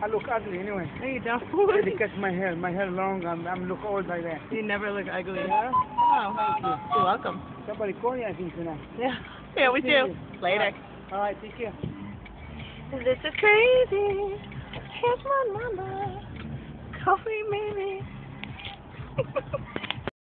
I look ugly anyway. No, you don't. Because my hair long, I'm look old by then. You never look ugly. Yeah? Oh, Thank you. you're welcome. Somebody call you, I think, tonight. Yeah. Yeah, we do. Later. All right, take care. This is crazy.